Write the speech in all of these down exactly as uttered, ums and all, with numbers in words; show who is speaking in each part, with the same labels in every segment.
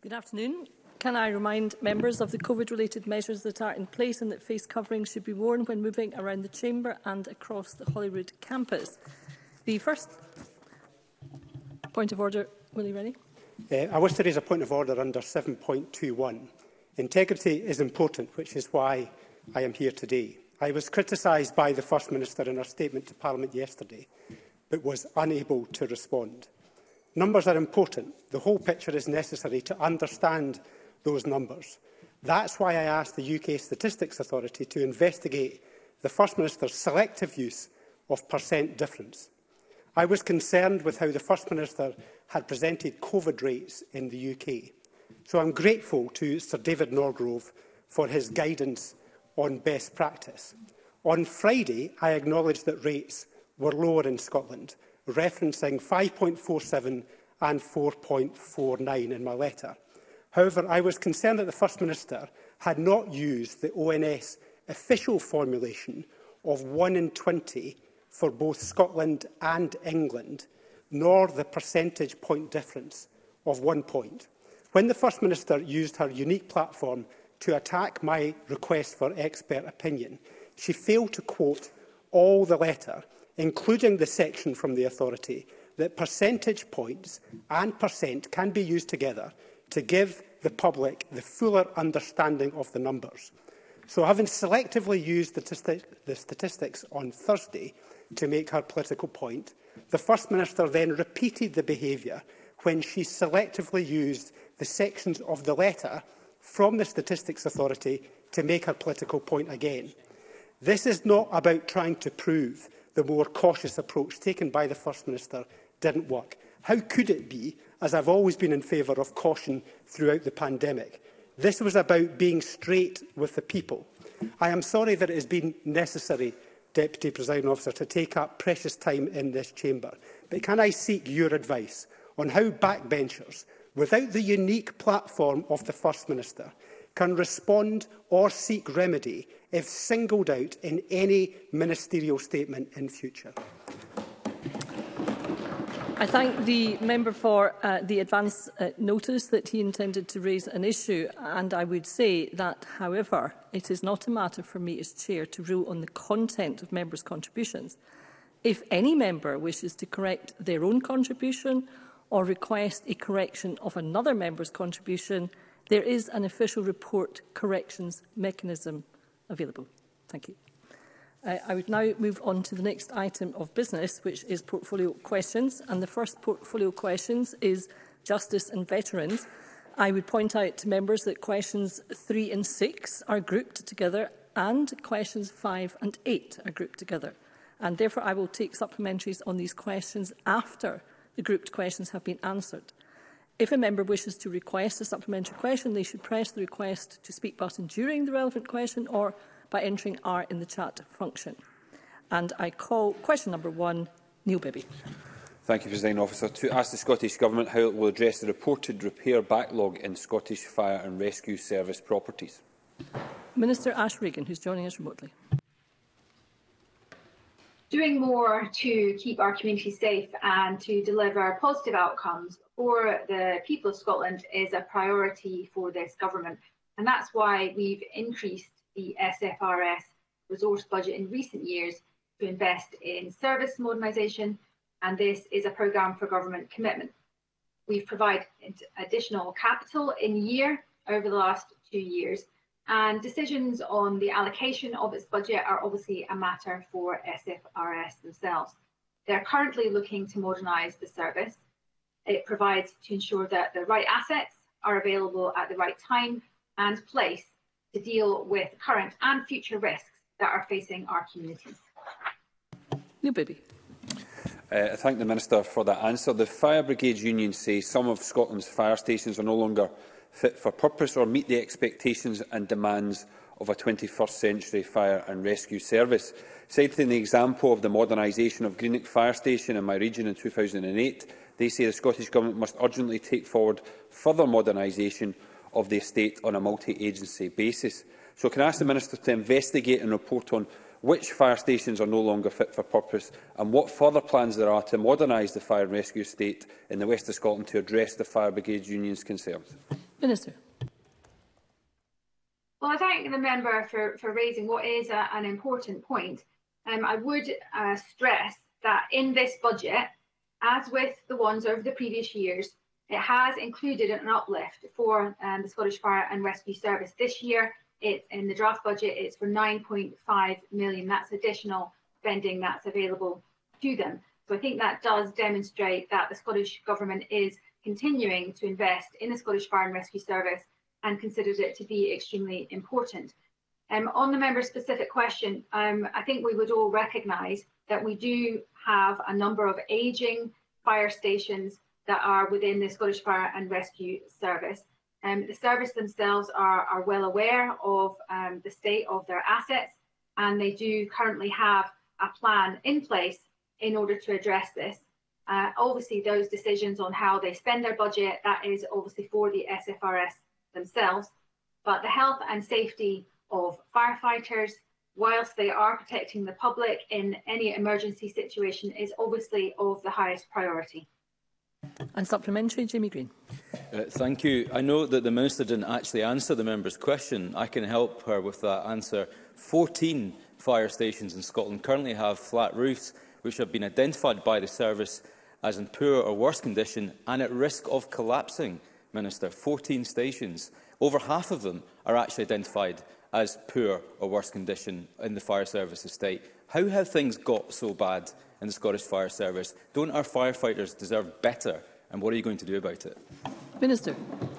Speaker 1: Good afternoon. Can I remind members of the COVID-related measures that are in place and that face coverings should be worn when moving around the Chamber and across the Holyrood campus? The first point of order, Willie Rennie.
Speaker 2: Uh, I wish to raise a point of order under seven point two one. Integrity is important, which is why I am here today. I was criticised by the First Minister in her statement to Parliament yesterday, but was unable to respond. Numbers are important. The whole picture is necessary to understand those numbers. That's why I asked the U K Statistics Authority to investigate the First Minister's selective use of percent difference. I was concerned with how the First Minister had presented COVID rates in the U K. So I'm grateful to Sir David Norgrove for his guidance on best practice. On Friday, I acknowledged that rates were lower in Scotland, referencing five point four seven and four point four nine in my letter. However, I was concerned that the First Minister had not used the O N S official formulation of one in twenty for both Scotland and England, nor the percentage point difference of one point. When the First Minister used her unique platform to attack my request for expert opinion, she failed to quote all the letter, including the section from the authority, that percentage points and percent can be used together to give the public the fuller understanding of the numbers. So, having selectively used the, the statistics on Thursday to make her political point, the First Minister then repeated the behaviour when she selectively used the sections of the letter from the Statistics Authority to make her political point again. This is not about trying to prove the more cautious approach taken by the First Minister didn't work. How could it be, as I've always been in favour of caution throughout the pandemic? This was about being straight with the people. I am sorry that it has been necessary, Deputy Presiding Officer, to take up precious time in this chamber, but can I seek your advice on how backbenchers, without the unique platform of the First Minister, can respond or seek remedy if singled out in any ministerial statement in future?
Speaker 1: I thank the member for uh, the advance uh, notice that he intended to raise an issue, and I would say that, however, it is not a matter for me as Chair to rule on the content of members' contributions. If any member wishes to correct their own contribution or request a correction of another member's contribution, there is an official report corrections mechanism available. Thank you. Uh, I would now move on to the next item of business, which is portfolio questions. And the first portfolio questions is justice and veterans. I would point out to members that questions three and six are grouped together and questions five and eight are grouped together. And therefore, I will take supplementaries on these questions after the grouped questions have been answered. If a member wishes to request a supplementary question, they should press the request to speak button during the relevant question or by entering R in the chat function. And I call question number one, Neil Bibby.
Speaker 3: Thank you, Presiding Officer. To ask the Scottish Government how it will address the reported repair backlog in Scottish Fire and Rescue Service properties.
Speaker 1: Minister Ash Regan, who's joining us remotely.
Speaker 4: Doing more to keep our community safe and to deliver positive outcomes for the people of Scotland is a priority for this government. And that's why we've increased the S F R S resource budget in recent years to invest in service modernisation, and this is a programme for government commitment. We've provided additional capital in year over the last two years, and decisions on the allocation of its budget are obviously a matter for S F R S themselves. They're currently looking to modernise the service. It provides to ensure that the right assets are available at the right time and place to deal with current and future risks that are facing our communities.
Speaker 1: Neil Bibby.
Speaker 3: Uh, I thank the Minister for that answer. The Fire Brigades Union say some of Scotland's fire stations are no longer fit for purpose or meet the expectations and demands of a twenty-first century fire and rescue service. Citing the example of the modernisation of Greenock Fire Station in my region in two thousand eight, they say the Scottish Government must urgently take forward further modernisation of the estate on a multi-agency basis. So can I ask the Minister to investigate and report on which fire stations are no longer fit for purpose and what further plans there are to modernise the fire and rescue estate in the West of Scotland to address the Fire Brigades Union's concerns?
Speaker 1: Minister.
Speaker 4: Well, I thank the member for, for raising what is a, an important point. Um, I would uh, stress that in this budget, as with the ones over the previous years, it has included an uplift for um, the Scottish Fire and Rescue Service. This year, it's in the draft budget, it's for nine point five million. That's additional spending that's available to them. So I think that does demonstrate that the Scottish Government is continuing to invest in the Scottish Fire and Rescue Service and considers it to be extremely important. Um, on the member's specific question, um, I think we would all recognise that we do have a number of ageing fire stations that are within the Scottish Fire and Rescue Service. Um, the service themselves are, are well aware of um, the state of their assets, and they do currently have a plan in place in order to address this. Uh, obviously, those decisions on how they spend their budget, that is obviously for the S F R S themselves, but the health and safety of firefighters, whilst they are protecting the public in any emergency situation, is obviously of the highest priority.
Speaker 1: And supplementary, Jamie Green.
Speaker 5: Uh, thank you. I know that the Minister didn't actually answer the member's question. I can help her with that answer. fourteen fire stations in Scotland currently have flat roofs, which have been identified by the service as in poor or worse condition and at risk of collapsing. Minister, fourteen stations. Over half of them are actually identified as poor or worse condition in the fire service estate. How have things got so bad in the Scottish Fire Service? Don't our firefighters deserve better? And what are you going to do about it?
Speaker 1: Minister.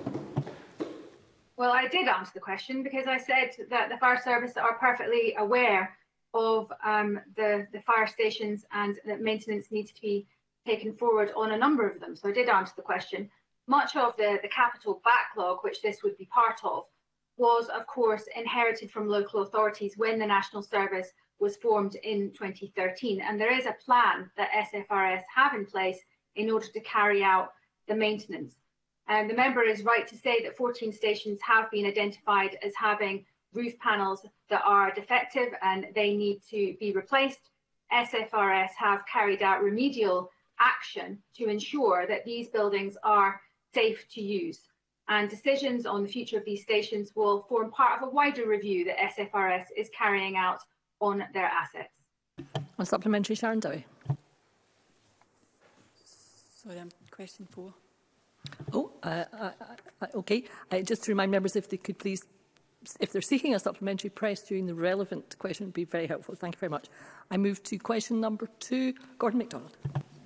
Speaker 4: Well, I did answer the question because I said that the fire service are perfectly aware of um, the, the fire stations and that maintenance needs to be taken forward on a number of them. So I did answer the question. Much of the, the capital backlog, which this would be part of, was, of course, inherited from local authorities when the National Service was formed in twenty thirteen. And there is a plan that S F R S have in place in order to carry out the maintenance. And the member is right to say that fourteen stations have been identified as having roof panels that are defective and they need to be replaced. S F R S have carried out remedial action to ensure that these buildings are safe to use. And decisions on the future of these stations will form part of a wider review that S F R S is carrying out on their assets.
Speaker 1: On supplementary, Sharon Dowie.
Speaker 6: Sorry, um, question four.
Speaker 1: Oh, uh, uh, uh, okay. Uh, just to remind members, if they could please, if they're seeking a supplementary, press during the relevant question would be very helpful. Thank you very much. I move to question number two. Gordon MacDonald.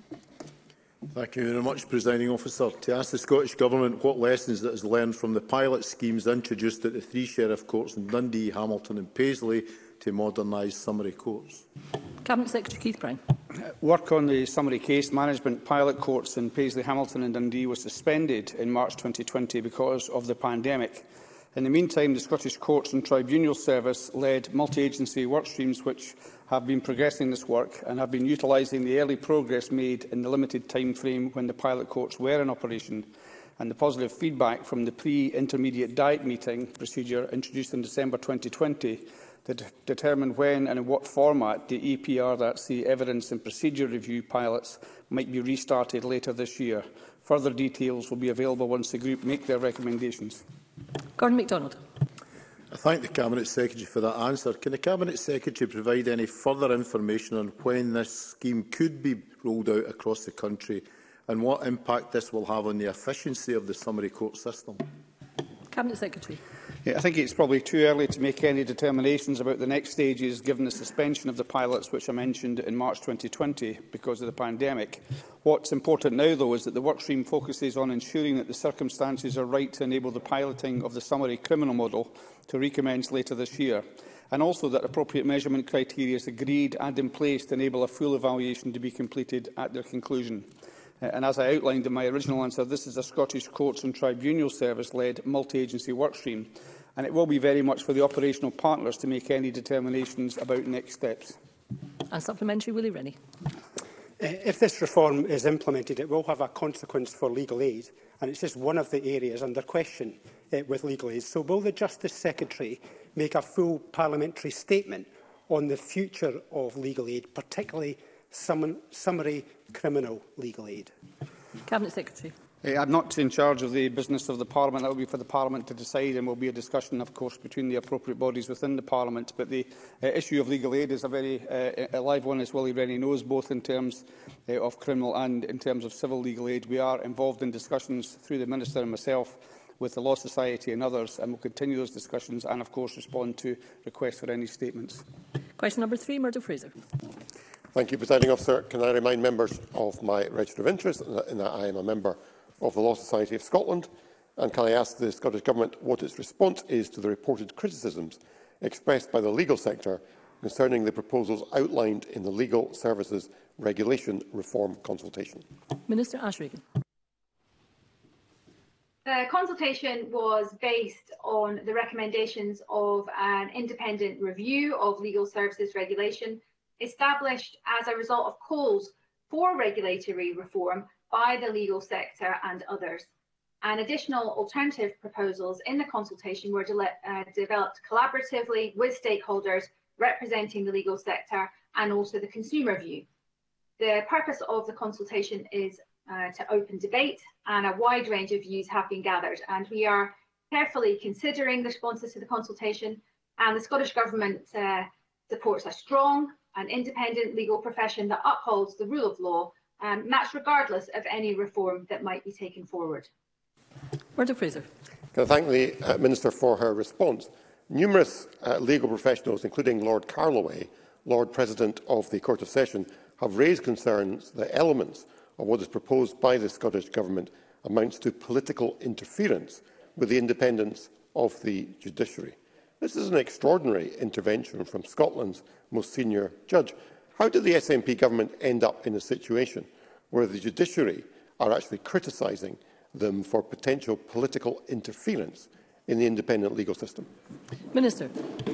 Speaker 7: Thank you very much, Presiding Officer. To ask the Scottish Government what lessons it has learned from the pilot schemes introduced at the three sheriff courts in Dundee, Hamilton and Paisley to modernise summary courts.
Speaker 1: Cabinet Secretary Keith Brown.
Speaker 8: Work on the summary case management pilot courts in Paisley, Hamilton and Dundee was suspended in March twenty twenty because of the pandemic. In the meantime, the Scottish Courts and Tribunal Service led multi-agency work streams which have been progressing this work and have been utilising the early progress made in the limited time frame when the pilot courts were in operation, and the positive feedback from the pre-intermediate diet meeting procedure introduced in December twenty twenty to de determine when and in what format the E P R, that's the Evidence and Procedure Review pilots, might be restarted later this year. Further details will be available once the group make their recommendations.
Speaker 1: Gordon MacDonald.
Speaker 7: I thank the Cabinet Secretary for that answer. Can the Cabinet Secretary provide any further information on when this scheme could be rolled out across the country and what impact this will have on the efficiency of the summary court system?
Speaker 1: Cabinet Secretary.
Speaker 8: Yeah, I think it's probably too early to make any determinations about the next stages given the suspension of the pilots which I mentioned in March twenty twenty because of the pandemic. What's important now, though, is that the workstream focuses on ensuring that the circumstances are right to enable the piloting of the summary criminal model to recommence later this year, and also that appropriate measurement criteria is agreed and in place to enable a full evaluation to be completed at their conclusion. Uh, and as I outlined in my original answer, this is a Scottish Courts and Tribunal Service-led multi-agency workstream, and it will be very much for the operational partners to make any determinations about next steps.
Speaker 1: And supplementary, Willie Rennie.
Speaker 2: If this reform is implemented, it will have a consequence for legal aid, and it's just one of the areas under question uh, with legal aid. So will the Justice Secretary make a full parliamentary statement on the future of legal aid, particularly summon, summary criminal legal aid?
Speaker 1: Cabinet Secretary.
Speaker 8: Uh, I'm not in charge of the business of the Parliament. That will be for the Parliament to decide, and will be a discussion, of course, between the appropriate bodies within the Parliament. But the uh, issue of legal aid is a very uh, a live one, as Willie Rennie knows, both in terms uh, of criminal and in terms of civil legal aid. We are involved in discussions through the Minister and myself with the Law Society and others, and will continue those discussions and, of course, respond to requests for any statements.
Speaker 1: Question number three, Murdo Fraser.
Speaker 9: Thank you, Presiding Officer. Can I remind members of my register of interest in that I am a member of the Law Society of Scotland, and can I ask the Scottish Government what its response is to the reported criticisms expressed by the legal sector concerning the proposals outlined in the Legal Services Regulation Reform consultation?
Speaker 1: Minister Ashregan.
Speaker 4: The consultation was based on the recommendations of an independent review of legal services regulation established as a result of calls for regulatory reform by the legal sector and others. And additional alternative proposals in the consultation were de uh, developed collaboratively with stakeholders representing the legal sector and also the consumer view. The purpose of the consultation is uh, to open debate, and a wide range of views have been gathered. And we are carefully considering the responses to the consultation, and the Scottish Government uh, supports a strong and independent legal profession that upholds the rule of law, Um, and that's regardless of any reform that might be taken forward.
Speaker 1: Murdo Fraser.
Speaker 9: Can I thank the uh, Minister for her response? Numerous uh, legal professionals, including Lord Carloway, Lord President of the Court of Session, have raised concerns that elements of what is proposed by the Scottish Government amounts to political interference with the independence of the judiciary. This is an extraordinary intervention from Scotland's most senior judge. How did the S N P government end up in a situation where the judiciary are actually criticising them for potential political interference in the independent legal system?
Speaker 1: Minister.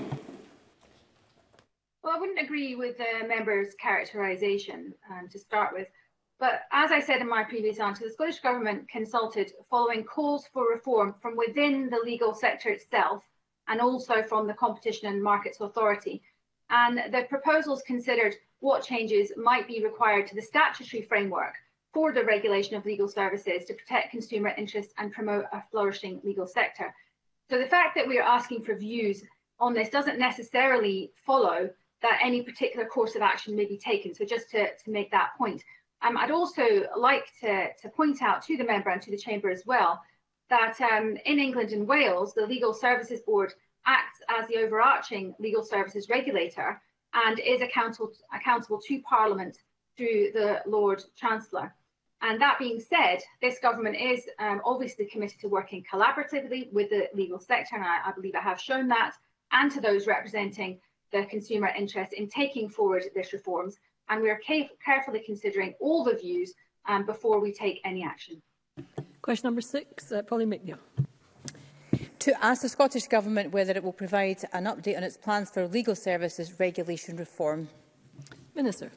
Speaker 4: Well, I wouldn't agree with the member's characterisation um, to start with. But as I said in my previous answer, the Scottish Government consulted following calls for reform from within the legal sector itself and also from the Competition and Markets Authority. And the proposals considered what changes might be required to the statutory framework for the regulation of legal services to protect consumer interests and promote a flourishing legal sector. So the fact that we are asking for views on this doesn't necessarily follow that any particular course of action may be taken. So just to, to make that point. Um, I'd also like to, to point out to the member and to the Chamber as well that um, in England and Wales, the Legal Services Board acts as the overarching legal services regulator and is accountable, accountable to Parliament through the Lord Chancellor. And that being said, this government is um, obviously committed to working collaboratively with the legal sector, and I, I believe I have shown that, and to those representing the consumer interest in taking forward these reforms. And we are carefully considering all the views um, before we take any action.
Speaker 1: Question number six, uh, Polly McNeill.
Speaker 10: To ask the Scottish Government whether it will provide an update on its plans for legal services regulation reform.
Speaker 1: Minister.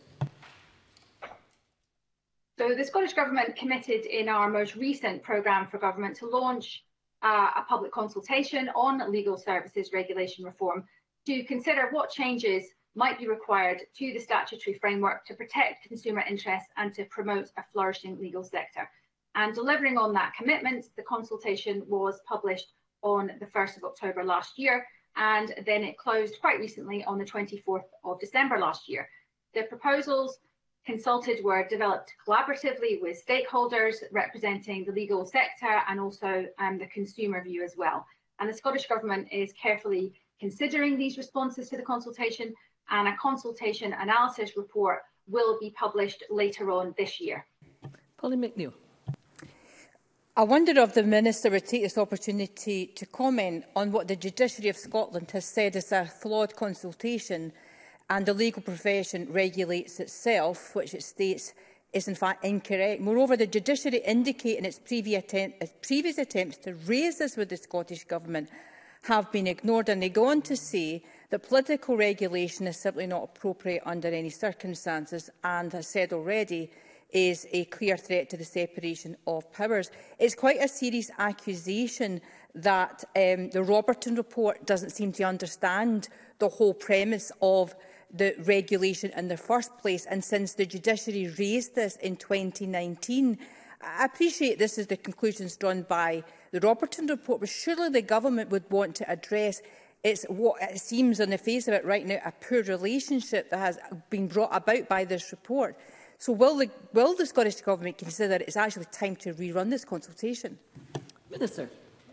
Speaker 4: So the Scottish Government committed in our most recent programme for government to launch uh, a public consultation on legal services regulation reform to consider what changes might be required to the statutory framework to protect consumer interests and to promote a flourishing legal sector. And delivering on that commitment, the consultation was published on the first of October last year, and then it closed quite recently on the twenty-fourth of December last year. The proposals consulted were developed collaboratively with stakeholders representing the legal sector and also um, the consumer view as well. And the Scottish Government is carefully considering these responses to the consultation, and a consultation analysis report will be published later on this year.
Speaker 1: Polly McNeill.
Speaker 10: I wonder if the Minister would take this opportunity to comment on what the Judiciary of Scotland has said is a flawed consultation and the legal profession regulates itself, which it states is in fact incorrect. Moreover, the Judiciary indicate in its previous, attempt, its previous attempts to raise this with the Scottish Government have been ignored, and they go on to say that political regulation is simply not appropriate under any circumstances and, as said already, is a clear threat to the separation of powers. It's quite a serious accusation that um, the Robertson report doesn't seem to understand the whole premise of the regulation in the first place. And since the judiciary raised this in twenty nineteen, I appreciate this is the conclusions drawn by the Robertson report, but surely the government would want to address it's what it seems on the face of it right now, a poor relationship that has been brought about by this report. So will the, will the Scottish Government consider it's actually time to rerun this consultation?
Speaker 1: Minister.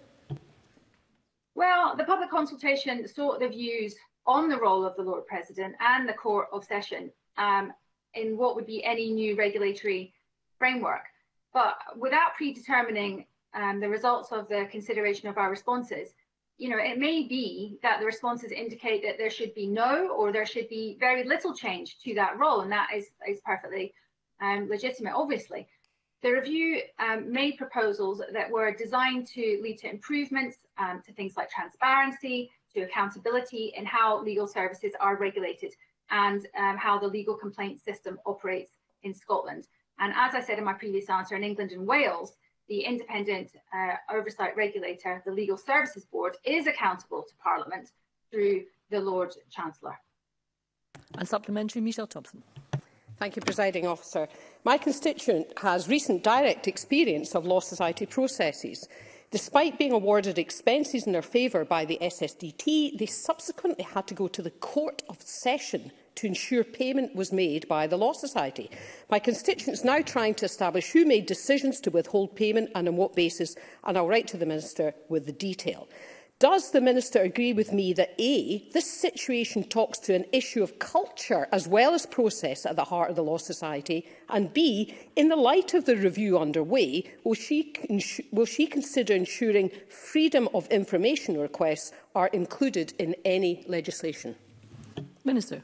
Speaker 4: Well, the public consultation sought the views on the role of the Lord President and the Court of Session um, in what would be any new regulatory framework. But without predetermining um, the results of the consideration of our responses, you know, it may be that the responses indicate that there should be no or there should be very little change to that role, and that is, is perfectly um, legitimate, obviously. The review um, made proposals that were designed to lead to improvements um, to things like transparency, to accountability in how legal services are regulated and um, how the legal complaint system operates in Scotland. And as I said in my previous answer, in England and Wales, the independent uh, oversight regulator, the Legal Services Board, is accountable to Parliament through the Lord Chancellor.
Speaker 1: And supplementary, Michelle Thompson.
Speaker 11: Thank you, Presiding Officer. My constituent has recent direct experience of Law Society processes. Despite being awarded expenses in their favour by the S S D T, they subsequently had to go to the Court of Session to ensure payment was made by the Law Society. My constituent is now trying to establish who made decisions to withhold payment and on what basis, and I'll write to the Minister with the detail. Does the Minister agree with me that A, this situation talks to an issue of culture as well as process at the heart of the Law Society, and B, in the light of the review underway, will she, will she consider ensuring freedom of information requests are included in any legislation?
Speaker 1: Minister.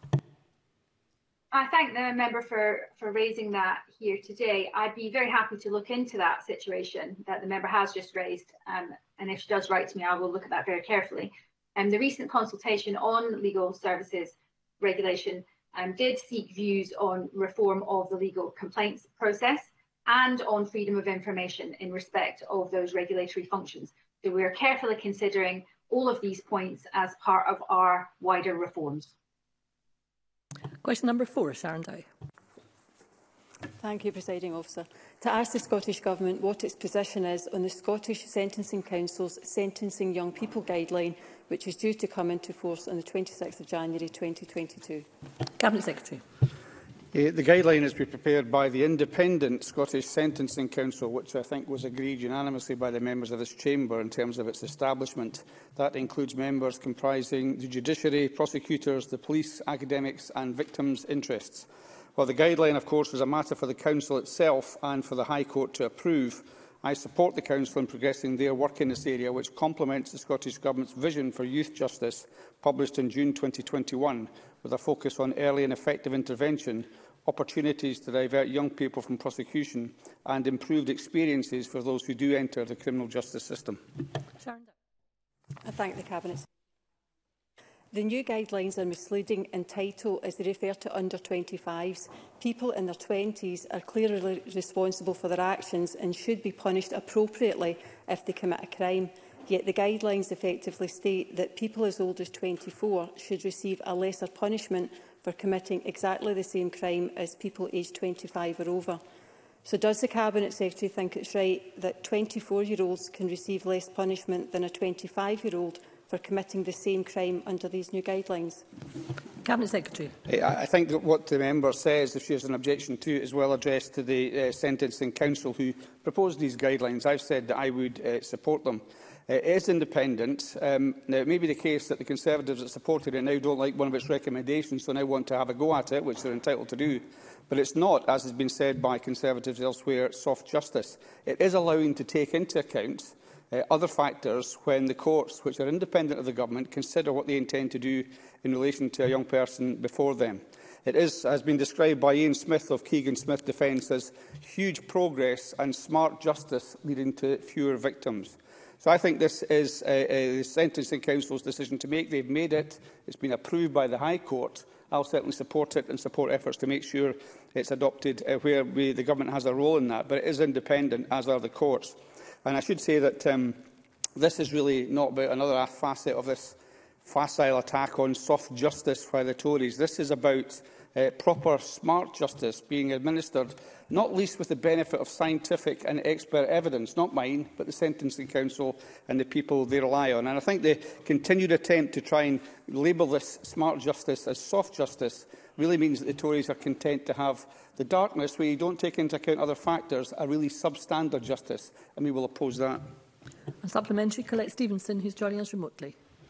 Speaker 4: I thank the member for, for raising that here today. I'd be very happy to look into that situation that the member has just raised. Um, and if she does write to me, I will look at that very carefully. And um, the recent consultation on legal services regulation um, did seek views on reform of the legal complaints process and on freedom of information in respect of those regulatory functions. So we are carefully considering all of these points as part of our wider reforms.
Speaker 1: Question number four, Sharon Dow.
Speaker 6: Thank you, Presiding Officer. To ask the Scottish Government what its position is on the Scottish Sentencing Council's Sentencing Young People Guideline, which is due to come into force on the twenty-sixth of January twenty twenty-two.
Speaker 1: Cabinet Secretary.
Speaker 8: Uh, the guideline is to be prepared by the independent Scottish Sentencing Council, which I think was agreed unanimously by the members of this chamber in terms of its establishment. That includes members comprising the judiciary, prosecutors, the police, academics and victims' interests. While the guideline, of course, is a matter for the Council itself and for the High Court to approve, I support the Council in progressing their work in this area, which complements the Scottish Government's vision for youth justice, published in June twenty twenty-one, with a focus on early and effective intervention, opportunities to divert young people from prosecution and improved experiences for those who do enter the criminal justice system.
Speaker 6: I thank the Cabinet. The new guidelines are misleading in title as they refer to under twenty-fives. People in their twenties are clearly responsible for their actions and should be punished appropriately if they commit a crime. Yet the guidelines effectively state that people as old as twenty-four should receive a lesser punishment for committing exactly the same crime as people aged twenty-five or over. So does the Cabinet Secretary think it's right that twenty-four-year-olds can receive less punishment than a twenty-five-year-old for committing the same crime under these new guidelines?
Speaker 1: Cabinet Secretary.
Speaker 8: I think that what the member says, if she has an objection to it, is well addressed to the uh, Sentencing Council who proposed these guidelines. I've said that I would uh, support them. Uh, it is independent. Um, now, it may be the case that the Conservatives that supported it now don't like one of its recommendations, so now want to have a go at it, which they're entitled to do. But it's not, as has been said by Conservatives elsewhere, soft justice. It is allowing to take into account uh, other factors when the courts, which are independent of the government, consider what they intend to do in relation to a young person before them. It is, has been described by Ian Smith of Keegan Smith Defence as huge progress and smart justice leading to fewer victims. So I think this is the Sentencing Council's decision to make. They've made it. It's been approved by the High Court. I'll certainly support it and support efforts to make sure it's adopted uh, where we, the Government has a role in that. But it is independent, as are the courts. And I should say that um, this is really not about another facet of this facile attack on soft justice by the Tories. This is about uh, proper, smart justice being administered, not least with the benefit of scientific and expert evidence, not mine, but the Sentencing Council and the people they rely on. And I think the continued attempt to try and label this smart justice as soft justice really means that the Tories are content to have the darkness, where you don't take into account other factors, a really substandard justice, and we will oppose that.
Speaker 1: A supplementary, Colette Stevenson, who's joining us remotely.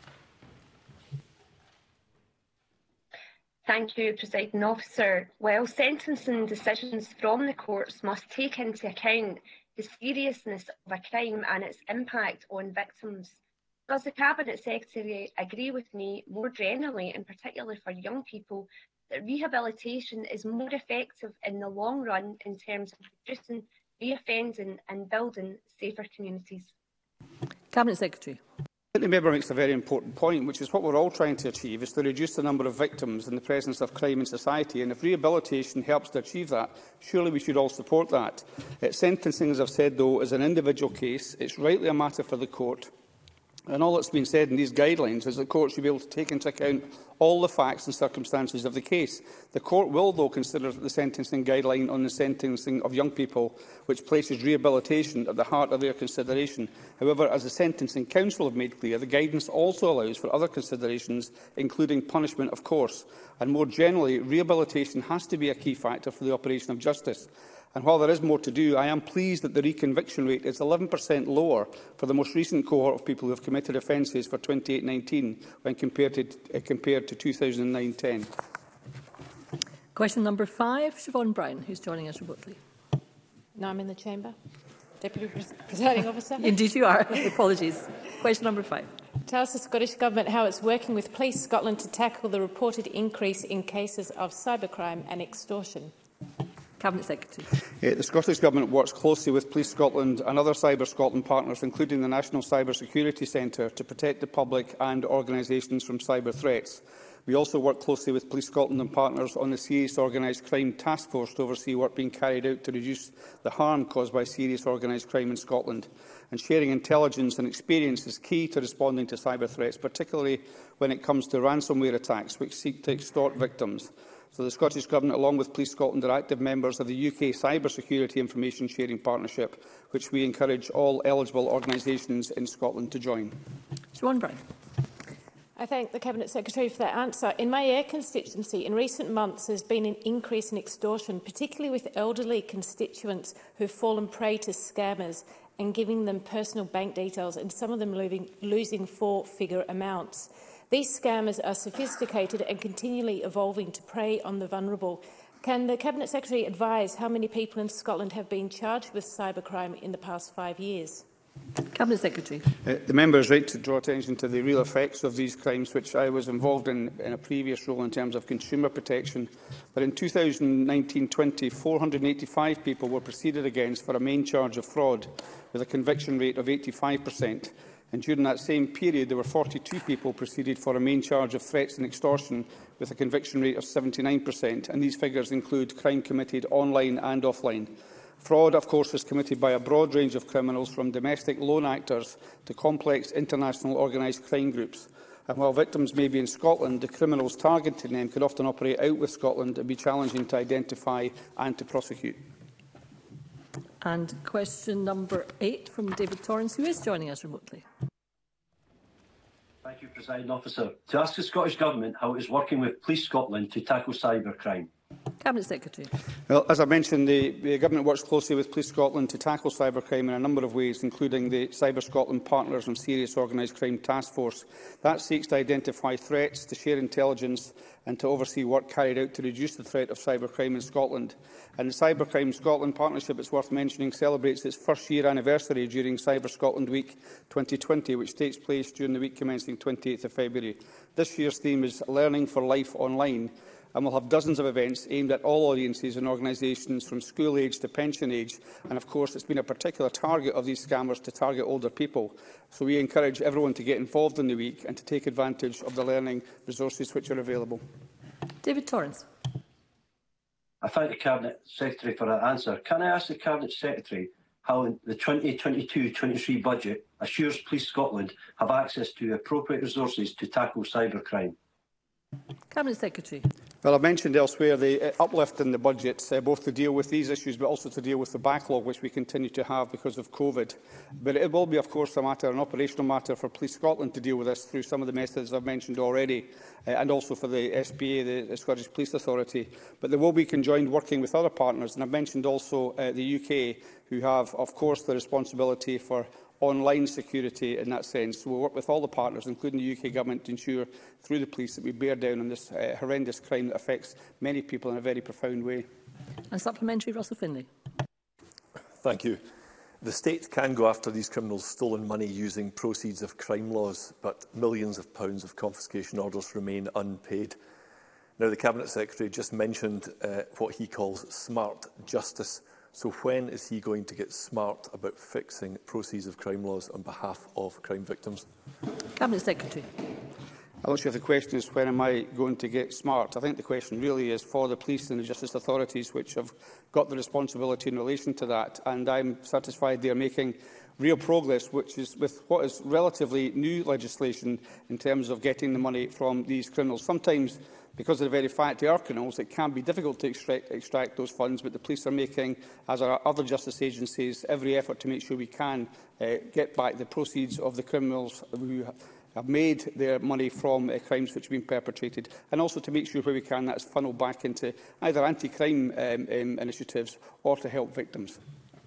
Speaker 12: Thank you, Presiding Officer. While sentencing decisions from the courts must take into account the seriousness of a crime and its impact on victims, does the Cabinet Secretary agree with me more generally, and particularly for young people, that rehabilitation is more effective in the long run in terms of reducing reoffending and building safer communities?
Speaker 1: Cabinet Secretary.
Speaker 8: The member makes a very important point, which is what we're all trying to achieve, is to reduce the number of victims in the presence of crime in society. And if rehabilitation helps to achieve that, surely we should all support that. Uh, sentencing, as I've said, though, is an individual case. It's rightly a matter for the court. And all that's been said in these guidelines is that the court should be able to take into account all the facts and circumstances of the case. The court will, though, consider the sentencing guideline on the sentencing of young people, which places rehabilitation at the heart of their consideration. However, as the Sentencing Council have made clear, the guidance also allows for other considerations, including punishment, of course. And more generally, rehabilitation has to be a key factor for the operation of justice. And while there is more to do, I am pleased that the reconviction rate is eleven percent lower for the most recent cohort of people who have committed offences for twenty-eight nineteen when compared to, uh, compared to two thousand nine ten.
Speaker 1: Question number five, Siobhan Brown, who's joining us remotely.
Speaker 13: No, I'm in the chamber. Deputy Pres Presiding Officer.
Speaker 1: Indeed you are. Apologies. Question number five.
Speaker 13: Tell us the Scottish Government how it's working with Police Scotland to tackle the reported increase in cases of cybercrime and extortion.
Speaker 1: Cabinet Secretary.
Speaker 8: Uh, the Scottish Government works closely with Police Scotland and other Cyber Scotland partners, including the National Cyber Security Centre, to protect the public and organisations from cyber threats. We also work closely with Police Scotland and partners on the Serious Organised Crime Task Force to oversee work being carried out to reduce the harm caused by serious organised crime in Scotland. And sharing intelligence and experience is key to responding to cyber threats, particularly when it comes to ransomware attacks which seek to extort victims. So the Scottish Government, along with Police Scotland, are active members of the U K Cyber Security Information Sharing Partnership, which we encourage all eligible organisations in Scotland to join.
Speaker 1: Siobhan Brown.
Speaker 13: I thank the Cabinet Secretary for that answer. In my Ayr constituency, in recent months, there's been an increase in extortion, particularly with elderly constituents who've fallen prey to scammers and giving them personal bank details, and some of them losing, losing four-figure amounts. These scammers are sophisticated and continually evolving to prey on the vulnerable. Can the Cabinet Secretary advise how many people in Scotland have been charged with cybercrime in the past five years?
Speaker 1: Cabinet Secretary.
Speaker 8: Uh, the member is right to draw attention to the real effects of these crimes, which I was involved in in a previous role in terms of consumer protection. But in two thousand nineteen twenty, four hundred and eighty-five people were proceeded against for a main charge of fraud, with a conviction rate of eighty-five percent. And during that same period, there were forty-two people proceeded for a main charge of threats and extortion, with a conviction rate of seventy-nine percent. And these figures include crime committed online and offline. Fraud, of course, is committed by a broad range of criminals, from domestic loan actors to complex international organised crime groups. And while victims may be in Scotland, the criminals targeting them could often operate out with Scotland and be challenging to identify and to prosecute.
Speaker 1: And question number eight from David Torrance, who is joining us remotely.
Speaker 14: Thank you, Presiding Officer. To ask the Scottish Government how it is working with Police Scotland to tackle cybercrime.
Speaker 1: Cabinet Secretary.
Speaker 8: Well, as I mentioned, the, the Government works closely with Police Scotland to tackle cybercrime in a number of ways, including the Cyber Scotland Partners and Serious Organised Crime Task Force. That seeks to identify threats, to share intelligence and to oversee work carried out to reduce the threat of cybercrime in Scotland. And the Cybercrime Scotland Partnership, it's worth mentioning, celebrates its first year anniversary during Cyber Scotland Week twenty twenty, which takes place during the week commencing twenty-eighth of February. This year's theme is Learning for Life Online, and we'll have dozens of events aimed at all audiences and organisations from school age to pension age. And of course, it's been a particular target of these scammers to target older people. So we encourage everyone to get involved in the week and to take advantage of the learning resources which are available.
Speaker 1: David Torrance.
Speaker 14: I thank the Cabinet Secretary for that answer. Can I ask the Cabinet Secretary how the twenty twenty-two twenty-three budget assures Police Scotland have access to appropriate resources to tackle cybercrime?
Speaker 1: Cabinet Secretary.
Speaker 8: Well, I've mentioned elsewhere the uh, uplift in the budget, uh, both to deal with these issues but also to deal with the backlog which we continue to have because of COVID. But it will be, of course, a matter, an operational matter for Police Scotland to deal with this through some of the methods I've mentioned already, uh, and also for the S P A, the, the Scottish Police Authority. But there will be conjoined working with other partners, and I've mentioned also uh, the U K, who have, of course, the responsibility for online security in that sense. So we'll work with all the partners, including the U K Government, to ensure through the police that we bear down on this uh, horrendous crime that affects many people in a very profound way.
Speaker 1: And supplementary, Russell Finlay.
Speaker 15: Thank you. The state can go after these criminals' stolen money using proceeds of crime laws, but millions of pounds of confiscation orders remain unpaid. Now, the Cabinet Secretary just mentioned uh, what he calls smart justice. So when is he going to get smart about fixing proceeds of crime laws on behalf of crime victims?
Speaker 1: Cabinet Secretary.
Speaker 8: I'm not sure if the question is when am I going to get smart. I think the question really is for the police and the justice authorities which have got the responsibility in relation to that. And I'm satisfied they are making real progress, which is with what is relatively new legislation in terms of getting the money from these criminals. Sometimes, because of the very fact they are criminals, it can be difficult to extract, extract those funds, but the police are making, as are other justice agencies, every effort to make sure we can uh, get back the proceeds of the criminals who have made their money from uh, crimes which have been perpetrated, and also to make sure where we can that's funneled back into either anti-crime um, um, initiatives or to help victims.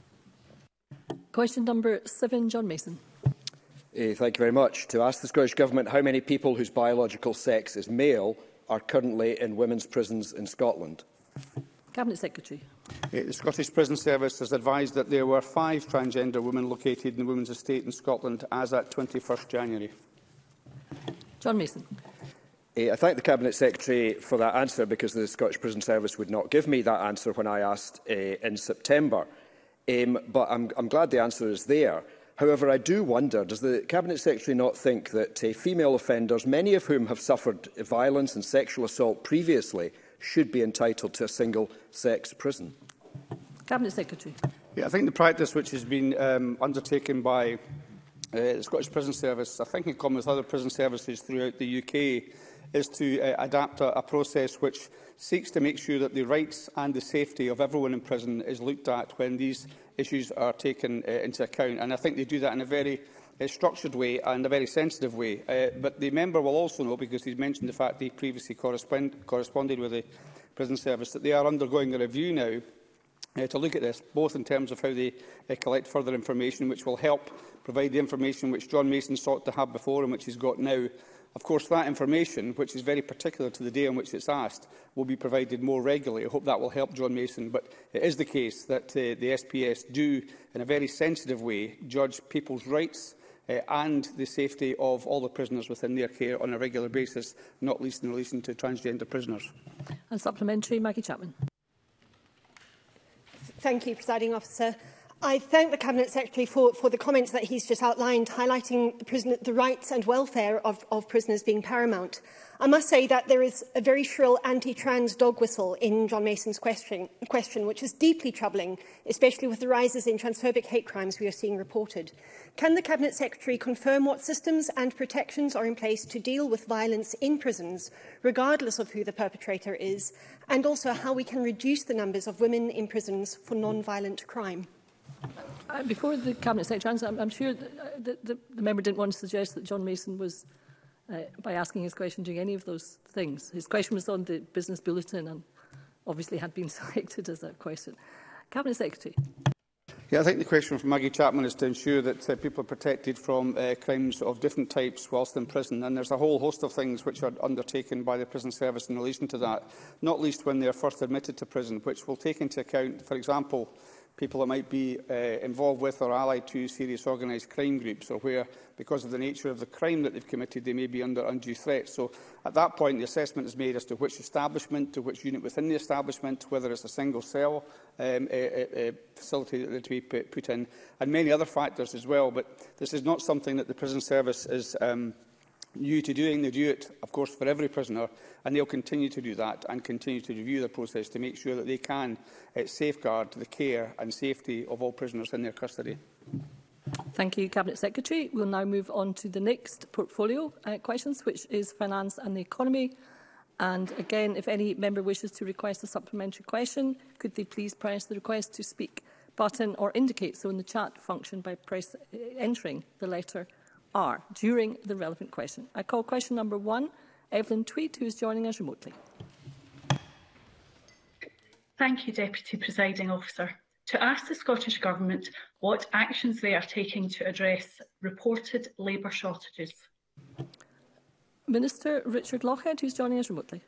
Speaker 1: Question number seven, John Mason.
Speaker 16: Uh, thank you very much. To ask the Scottish Government how many people whose biological sex is male are currently in women's prisons in Scotland.
Speaker 1: Cabinet Secretary.
Speaker 8: Uh, the Scottish Prison Service has advised that there were five transgender women located in the women's estate in Scotland as at twenty-first January.
Speaker 1: John Mason.
Speaker 16: Uh, I thank the Cabinet Secretary for that answer, because the Scottish Prison Service would not give me that answer when I asked uh, in September. Um, but I'm, I'm glad the answer is there. However, I do wonder, does the Cabinet Secretary not think that uh, female offenders, many of whom have suffered violence and sexual assault previously, should be entitled to a single-sex prison?
Speaker 1: Cabinet Secretary.
Speaker 8: Yeah, I think the practice which has been um, undertaken by uh, the Scottish Prison Service, I think in common with other prison services throughout the U K, is to uh, adapt a, a process which seeks to make sure that the rights and the safety of everyone in prison is looked at when these issues are taken uh, into account. And I think they do that in a very uh, structured way and a very sensitive way. Uh, but the member will also know, because he's mentioned the fact that he previously correspond corresponded with the Prison Service, that they are undergoing a review now uh, to look at this, both in terms of how they uh, collect further information, which will help provide the information which John Mason sought to have before and which he's got now. Of course, that information, which is very particular to the day on which it's asked, will be provided more regularly. I hope that will help John Mason. But it is the case that uh, the S P S do, in a very sensitive way, judge people's rights uh, and the safety of all the prisoners within their care on a regular basis, not least in relation to transgender prisoners.
Speaker 1: And supplementary, Maggie Chapman.
Speaker 17: Thank you, Presiding Officer. I thank the Cabinet Secretary for, for the comments that he's just outlined, highlighting the, prisoner, the rights and welfare of, of prisoners being paramount. I must say that there is a very shrill anti-trans dog whistle in John Mason's question, question, which is deeply troubling, especially with the rises in transphobic hate crimes we are seeing reported. Can the Cabinet Secretary confirm what systems and protections are in place to deal with violence in prisons, regardless of who the perpetrator is, and also how we can reduce the numbers of women in prisons for non-violent crime?
Speaker 1: Uh, before the Cabinet Secretary answers, I'm, I'm sure that, that the, the member didn't want to suggest that John Mason was, uh, by asking his question, doing any of those things. His question was on the business bulletin and obviously had been selected as a question. Cabinet Secretary.
Speaker 8: Yeah, I think the question from Maggie Chapman is to ensure that uh, people are protected from uh, crimes of different types whilst in prison. And there's a whole host of things which are undertaken by the Prison Service in relation to that, not least when they are first admitted to prison, which will take into account, for example, people that might be uh, involved with or allied to serious organised crime groups, or where, because of the nature of the crime that they've committed, they may be under undue threat. So at that point, the assessment is made as to which establishment, to which unit within the establishment, whether it's a single cell um, a, a facility that they're to be put in, and many other factors as well. But this is not something that the Prison Service is um, new to doing. They do it, of course, for every prisoner, and they'll continue to do that and continue to review the process to make sure that they can uh, safeguard the care and safety of all prisoners in their custody.
Speaker 1: Thank you, Cabinet Secretary. We'll now move on to the next portfolio uh, questions, which is finance and the economy. And again, if any member wishes to request a supplementary question, could they please press the request to speak button or indicate so in the chat function by press, uh, entering the letter R during the relevant question. I call question number one, Evelyn Tweed, who is joining us remotely.
Speaker 18: Thank you, Deputy Presiding Officer. To ask the Scottish Government what actions they are taking to address reported labour shortages.
Speaker 1: Minister Richard Lochhead, who is joining us remotely.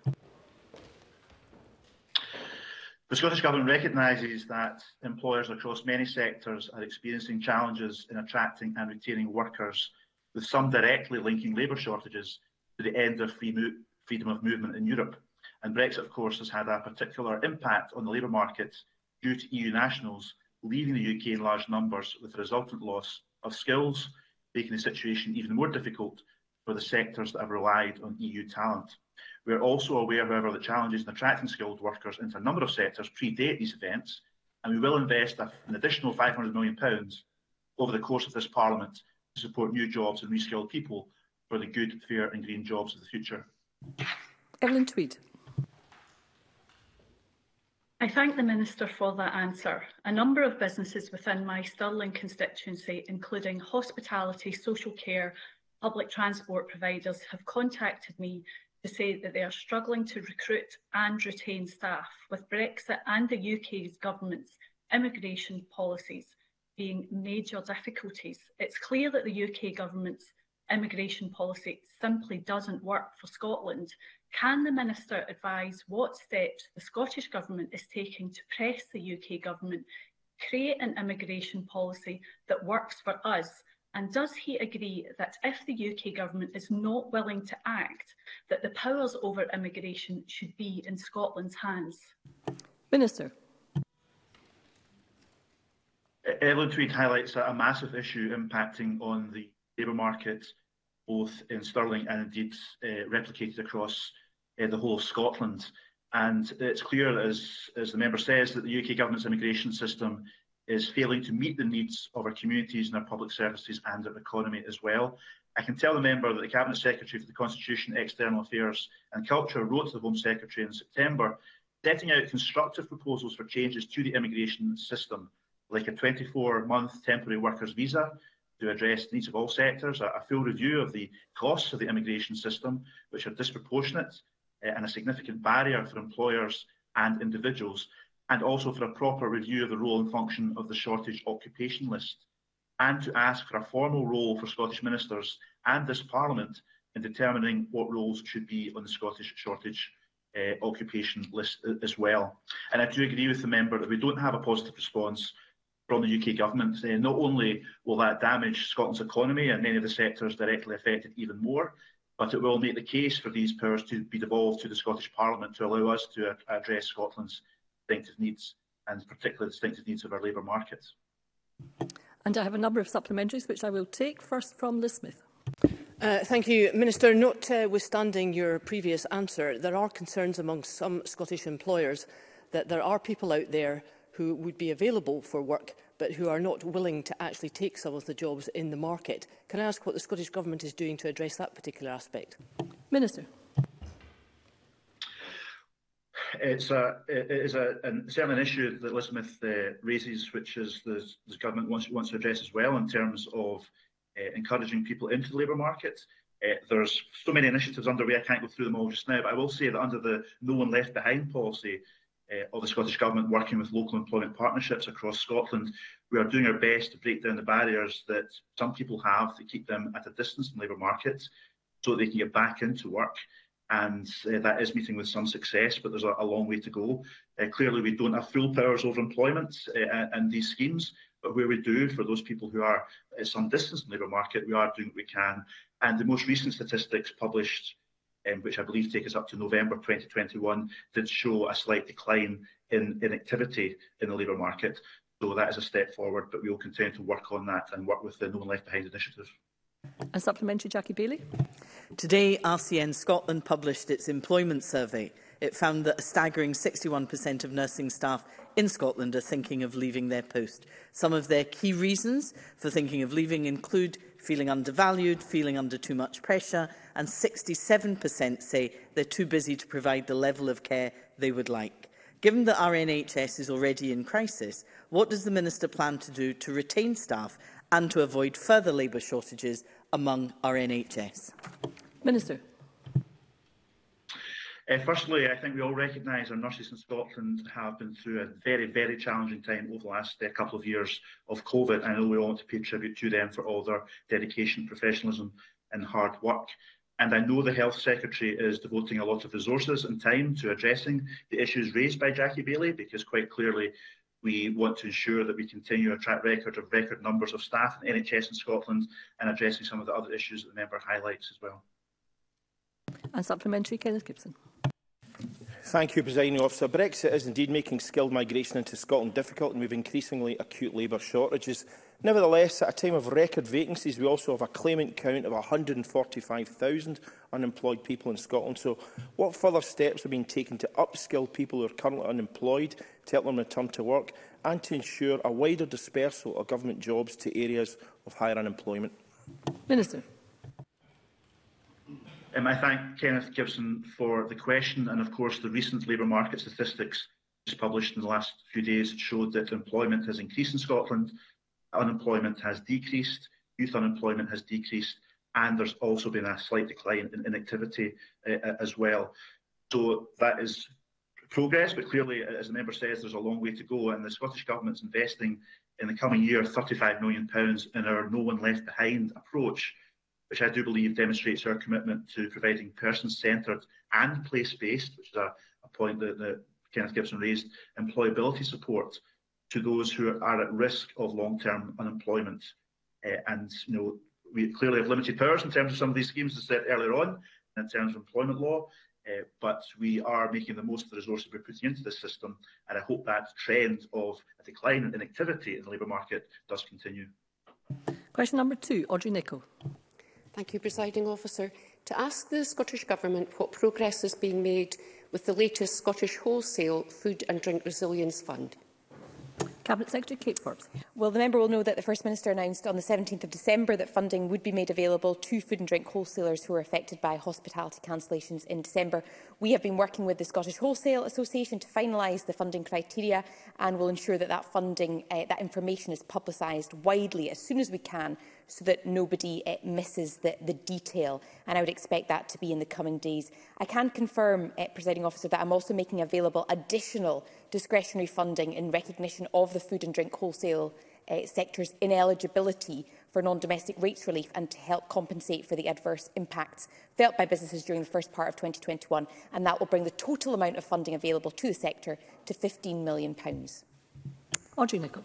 Speaker 19: The Scottish Government recognises that employers across many sectors are experiencing challenges in attracting and retaining workers, with some directly linking labour shortages to the end of free mo freedom of movement in Europe. And Brexit, of course, has had a particular impact on the labour market due to E U nationals leaving the U K in large numbers, with the resultant loss of skills, making the situation even more difficult for the sectors that have relied on E U talent. We are also aware, however, that challenges in attracting skilled workers into a number of sectors predate these events, and we will invest an additional five hundred million pounds over the course of this Parliament to support new jobs and reskilled people for the good, fair and green jobs of the future.
Speaker 1: Evelyn Tweed.
Speaker 18: I thank the Minister for that answer. A number of businesses within my Stirling constituency, including hospitality, social care, public transport providers, have contacted me to say that they are struggling to recruit and retain staff, with Brexit and the U K's government's immigration policies being major difficulties. It's clear that the U K government's immigration policy simply doesn't work for Scotland. Can the Minister advise what steps the Scottish Government is taking to press the U K Government to create an immigration policy that works for us? And does he agree that if the U K Government is not willing to act, that the powers over immigration should be in Scotland's hands?
Speaker 1: Minister.
Speaker 19: Evelyn Tweed highlights a massive issue impacting on the labour market, both in Stirling and indeed uh, replicated across uh, the whole of Scotland. And it's clear, as, as the member says, that the U K Government's immigration system is failing to meet the needs of our communities and our public services and our economy as well. I can tell the member that the Cabinet Secretary for the Constitution, External Affairs and Culture wrote to the Home Secretary in September, setting out constructive proposals for changes to the immigration system, like a twenty-four month temporary workers visa to address the needs of all sectors, a, a full review of the costs of the immigration system, which are disproportionate uh, and a significant barrier for employers and individuals, and also for a proper review of the role and function of the shortage occupation list, and to ask for a formal role for Scottish ministers and this Parliament in determining what roles should be on the Scottish shortage uh, occupation list as well. And I do agree with the member that we don't have a positive response from the U K Government. Uh, not only will that damage Scotland's economy and many of the sectors directly affected even more, but it will make the case for these powers to be devolved to the Scottish Parliament to allow us to uh, address Scotland's distinctive needs, and particularly the distinctive needs of our labour markets.
Speaker 1: And I have a number of supplementaries which I will take. First from Liz Smith.
Speaker 20: Uh, thank you, Minister. Notwithstanding your previous answer, there are concerns among some Scottish employers that there are people out there who would be available for work but who are not willing to actually take some of the jobs in the market. Can I ask what the Scottish Government is doing to address that particular aspect?
Speaker 1: Minister.
Speaker 19: It's a, it is a, an, certainly an issue that Liz Smith uh, raises, which is the, the government wants, wants to address as well in terms of uh, encouraging people into the labour market. Uh, there's so many initiatives underway, I can't go through them all just now, but I will say that under the No One Left Behind policy uh, of the Scottish Government, working with local employment partnerships across Scotland, we are doing our best to break down the barriers that some people have that keep them at a distance from the labour market so that they can get back into work. And uh, that is meeting with some success, but there's a, a long way to go. Uh, clearly, we don't have full powers over employment uh, and these schemes, but where we do, for those people who are at some distance from the labour market, we are doing what we can. And the most recent statistics published, um, which I believe take us up to November twenty twenty-one, did show a slight decline in, in activity in the labour market. So that is a step forward, but we will continue to work on that and work with the No One Left Behind initiative.
Speaker 1: A supplementary, Jackie Bailey.
Speaker 21: Today, R C N Scotland published its employment survey. It found that a staggering sixty-one percent of nursing staff in Scotland are thinking of leaving their post. Some of their key reasons for thinking of leaving include feeling undervalued, feeling under too much pressure, and sixty-seven percent say they're too busy to provide the level of care they would like. Given that our N H S is already in crisis, what does the Minister plan to do to retain staff and to avoid further labour shortages among our N H S?
Speaker 1: Minister.
Speaker 19: Uh, firstly, I think we all recognise our nurses in Scotland have been through a very, very challenging time over the last uh, couple of years of COVID. I know we all want to pay tribute to them for all their dedication, professionalism and hard work. And I know the Health Secretary is devoting a lot of resources and time to addressing the issues raised by Jackie Baillie, because quite clearly we want to ensure that we continue a track record of record numbers of staff in N H S in Scotland and addressing some of the other issues that the member highlights as well.
Speaker 1: And supplementary, Kenneth Gibson.
Speaker 3: Thank you, Presiding Officer. Brexit is indeed making skilled migration into Scotland difficult, and we have increasingly acute labour shortages. Nevertheless, at a time of record vacancies, we also have a claimant count of one hundred and forty-five thousand unemployed people in Scotland. So what further steps are being taken to upskill people who are currently unemployed, to help them return to work, and to ensure a wider dispersal of government jobs to areas of higher unemployment?
Speaker 1: Minister.
Speaker 19: Um, I thank Kenneth Gibson for the question, and of course the recent labour market statistics just published in the last few days showed that employment has increased in Scotland, unemployment has decreased, youth unemployment has decreased, and there's also been a slight decline in inactivity uh, as well. So that is progress, but clearly, as the member says, there's a long way to go, and the Scottish Government's investing in the coming year thirty-five million pounds in our No One Left Behind approach, which I do believe demonstrates our commitment to providing person-centred and place-based, which is a, a point that, that Kenneth Gibson raised, employability support to those who are at risk of long-term unemployment. Uh, and you know, we clearly have limited powers in terms of some of these schemes, as I said earlier on, in terms of employment law, uh, but we are making the most of the resources we're putting into this system, and I hope that trend of a decline in activity in the labour market does continue.
Speaker 1: Question number two, Audrey Nicholl.
Speaker 11: Thank you, Presiding Officer. To ask the Scottish Government what progress is being made with the latest Scottish Wholesale Food and Drink Resilience Fund.
Speaker 1: Cabinet Secretary Kate Forbes.
Speaker 22: Well, the member will know that the First Minister announced on the seventeenth of December that funding would be made available to food and drink wholesalers who were affected by hospitality cancellations in December. We have been working with the Scottish Wholesale Association to finalise the funding criteria and will ensure that that funding, uh, that information is publicised widely as soon as we can, so that nobody uh, misses the, the detail, and I would expect that to be in the coming days. I can confirm, uh, Presiding Officer, that I'm also making available additional discretionary funding in recognition of the food and drink wholesale uh, sector's ineligibility for non-domestic rates relief and to help compensate for the adverse impacts felt by businesses during the first part of twenty twenty-one, and that will bring the total amount of funding available to the sector to fifteen million pounds.
Speaker 1: Audrey Nicholl.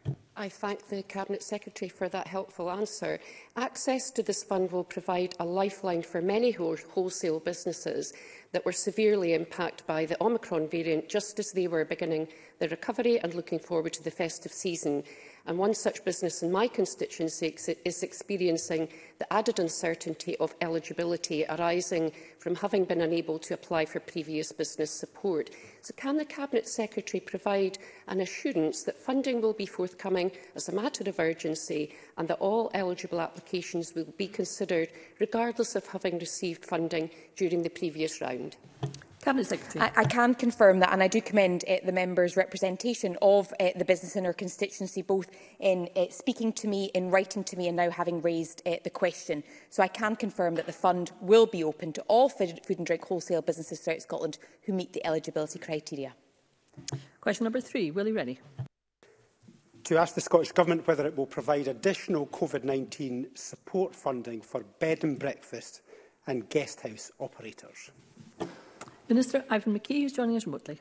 Speaker 11: I thank the Cabinet Secretary for that helpful answer. Access to this fund will provide a lifeline for many wholesale businesses that were severely impacted by the Omicron variant just as they were beginning their recovery and looking forward to the festive season. And one such business in my constituency is experiencing the added uncertainty of eligibility arising from having been unable to apply for previous business support. So can the Cabinet Secretary provide an assurance that funding will be forthcoming as a matter of urgency and that all eligible applications will be considered regardless of having received funding during the previous round?
Speaker 1: Cabinet Secretary.
Speaker 22: I, I can confirm that, and I do commend uh, the member's representation of uh, the business in her constituency, both in uh, speaking to me, in writing to me, and now having raised uh, the question. So I can confirm that the fund will be open to all food and drink wholesale businesses throughout Scotland who meet the eligibility criteria.
Speaker 1: Question number three, Willie Rennie.
Speaker 2: To ask the Scottish Government whether it will provide additional COVID nineteen support funding for bed and breakfast and guest house operators.
Speaker 1: Minister Ivan McKee is joining us remotely.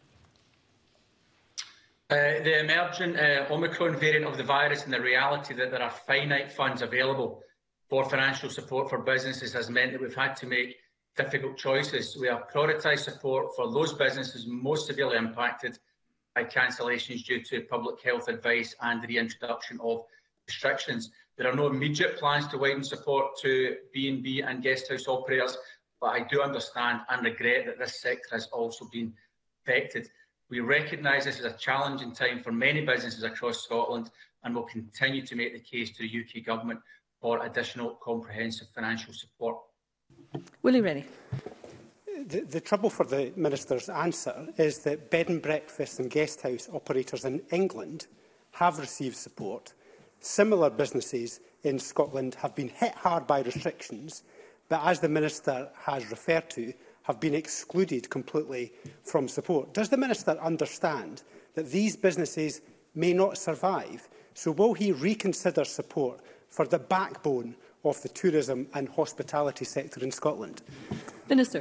Speaker 23: Uh, the emergent uh, Omicron variant of the virus and the reality that there are finite funds available for financial support for businesses has meant that we've had to make difficult choices. We have prioritised support for those businesses most severely impacted by cancellations due to public health advice and the reintroduction of restrictions. There are no immediate plans to widen support to B and B and guest house operators, but I do understand and regret that this sector has also been affected. We recognise this is a challenging time for many businesses across Scotland and will continue to make the case to the U K Government for additional comprehensive financial support.
Speaker 1: Willie Rennie.
Speaker 2: The, the trouble for the Minister's answer is that bed and breakfast and guest house operators in England have received support. Similar businesses in Scotland have been hit hard by restrictions, but as the Minister has referred to, have been excluded completely from support. Does the Minister understand that these businesses may not survive? So will he reconsider support for the backbone of the tourism and hospitality sector in Scotland?
Speaker 1: Minister.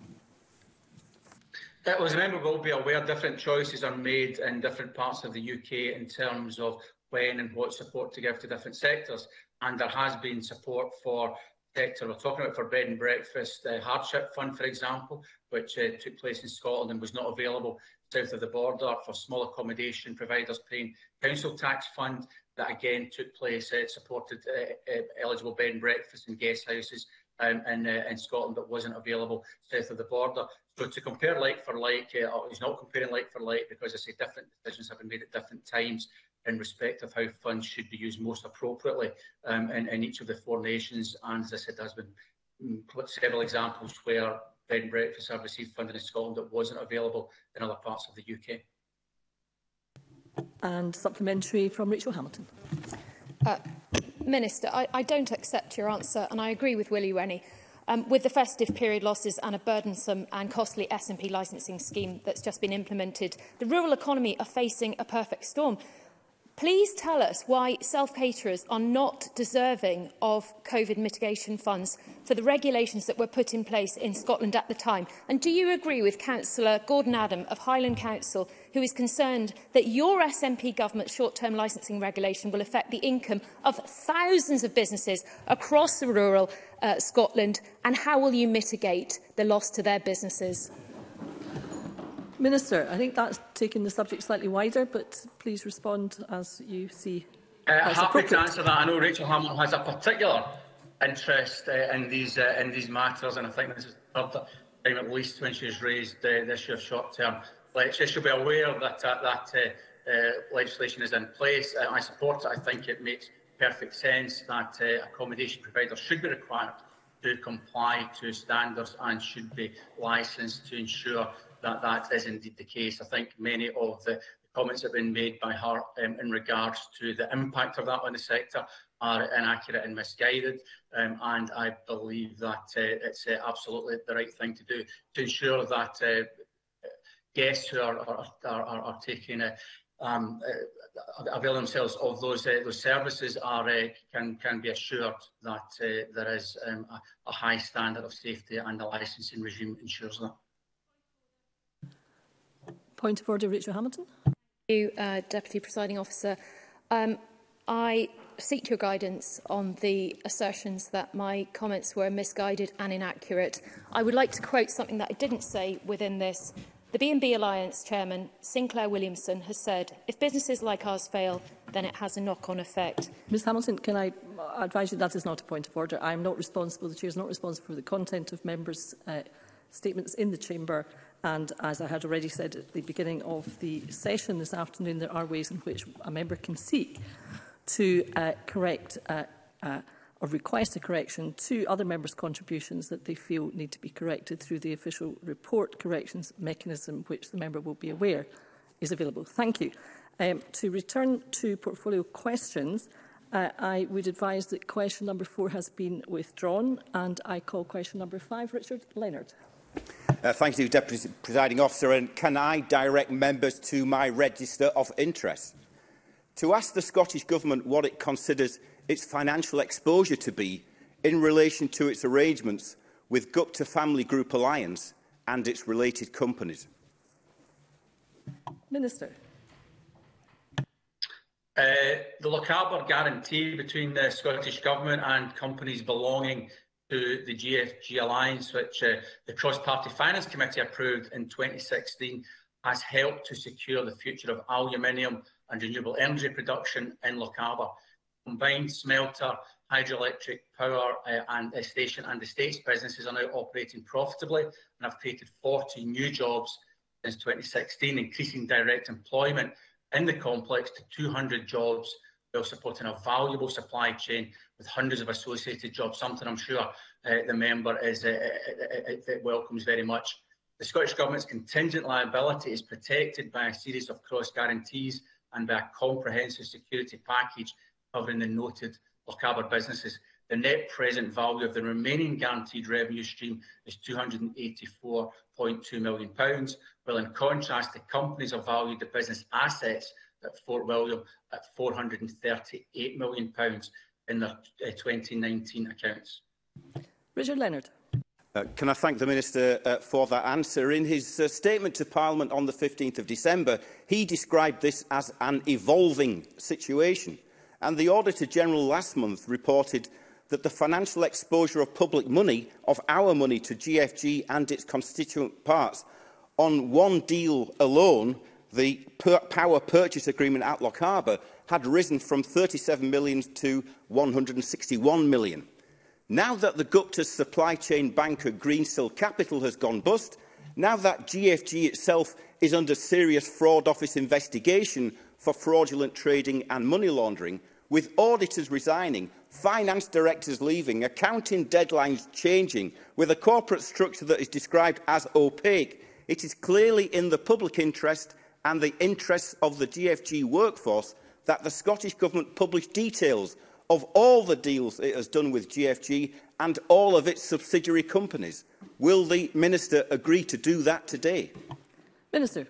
Speaker 23: Well, as a member will be aware, different choices are made in different parts of the U K in terms of when and what support to give to different sectors. And there has been support for sector we're talking about for bed and breakfast, uh, hardship fund, for example, which uh, took place in Scotland and was not available south of the border, for small accommodation providers paying council tax fund that again took place, uh, supported uh, uh, eligible bed and breakfast and guest houses um, in, uh, in Scotland that wasn't available south of the border. So to compare like for like, uh, he's not comparing like for like, because I say different decisions have been made at different times in respect of how funds should be used most appropriately um, in, in each of the four nations. And as I said, there's been several examples where bed and breakfast have received funding in Scotland that wasn't available in other parts of the U K.
Speaker 1: And supplementary from Rachel Hamilton.
Speaker 5: Uh, Minister, I, I don't accept your answer, and I agree with Willie Rennie. Um, with the festive period losses and a burdensome and costly S and P licensing scheme that's just been implemented, the rural economy are facing a perfect storm. Please tell us why self-caterers are not deserving of COVID mitigation funds for the regulations that were put in place in Scotland at the time. And do you agree with Councillor Gordon Adam of Highland Council, who is concerned that your S N P government's short-term licensing regulation will affect the income of thousands of businesses across the rural uh, Scotland? And how will you mitigate the loss to their businesses?
Speaker 1: Minister, I think that's taking the subject slightly wider, but please respond as you see.
Speaker 23: Uh, happy to answer that. I know Rachel Hamilton has a particular interest uh, in these uh, in these matters, and I think this is the third time at least when she's raised uh, the issue of short-term lecture. She'll be aware that uh, that uh, uh, legislation is in place. Uh, I support it. I think it makes perfect sense that uh, accommodation providers should be required to comply to standards and should be licensed to ensure that that is indeed the case. I think many of the comments that have been made by her um, in regards to the impact of that on the sector are inaccurate and misguided, um, and I believe that uh, it's uh, absolutely the right thing to do to ensure that uh, guests who are, are, are, are taking uh, um, uh, avail themselves of those uh, those services are uh, can can be assured that uh, there is um, a, a high standard of safety and the licensing regime ensures that.
Speaker 1: Point of order, Rachel Hamilton.
Speaker 5: Thank you, uh, Deputy Presiding Officer. Um, I seek your guidance on the assertions that my comments were misguided and inaccurate. I would like to quote something that I didn't say within this. The B and B Alliance Chairman, Sinclair Williamson, has said, if businesses like ours fail, then it has a knock-on effect.
Speaker 1: Ms Hamilton, can I advise you that is not a point of order? I am not responsible, the Chair is not responsible for the content of members' uh, statements in the Chamber. And as I had already said at the beginning of the session this afternoon, there are ways in which a member can seek to uh, correct uh, uh, or request a correction to other members' contributions that they feel need to be corrected through the official report corrections mechanism, which the member will be aware is available. Thank you. Um, to return to portfolio questions, uh, I would advise that question number four has been withdrawn, and I call question number five, Richard Leonard.
Speaker 7: Uh, thank you, Deputy Presiding Officer. And can I direct members to my register of interest? To ask the Scottish Government what it considers its financial exposure to be in relation to its arrangements with Gupta Family Group Alliance and its related companies.
Speaker 1: Minister.
Speaker 23: Uh, the Lochaber guarantee between the Scottish Government and companies belonging to the G F G Alliance, which uh, the Cross-Party Finance Committee approved in twenty sixteen, has helped to secure the future of aluminium and renewable energy production in Lochaber. Combined smelter, hydroelectric power uh, and uh, station and estates businesses are now operating profitably and have created forty new jobs since twenty sixteen, increasing direct employment in the complex to two hundred jobs while supporting a valuable supply chain with hundreds of associated jobs, something I'm sure uh, the member is, uh, it, it welcomes very much. The Scottish Government's contingent liability is protected by a series of cross guarantees and by a comprehensive security package covering the noted Lochaber businesses. The net present value of the remaining guaranteed revenue stream is two hundred and eighty-four point two million pounds, while in contrast the companies have valued the business assets at Fort William at four hundred and thirty-eight million pounds in their uh, twenty nineteen accounts.
Speaker 1: Richard Leonard.
Speaker 7: Uh, can I thank the Minister uh, for that answer? In his uh, statement to Parliament on the fifteenth of December, he described this as an evolving situation. And the Auditor-General last month reported that the financial exposure of public money, of our money, to G F G and its constituent parts, on one deal alone, the per power purchase agreement at Lochaber, had risen from thirty-seven million to one hundred and sixty-one million. Now that the Gupta's supply chain banker Greensill Capital has gone bust, now that G F G itself is under serious fraud office investigation for fraudulent trading and money laundering, with auditors resigning, finance directors leaving, accounting deadlines changing, with a corporate structure that is described as opaque, it is clearly in the public interest and the interests of the G F G workforce that the Scottish Government publish details of all the deals it has done with G F G and all of its subsidiary companies. Will the Minister agree to do that today?
Speaker 1: Minister.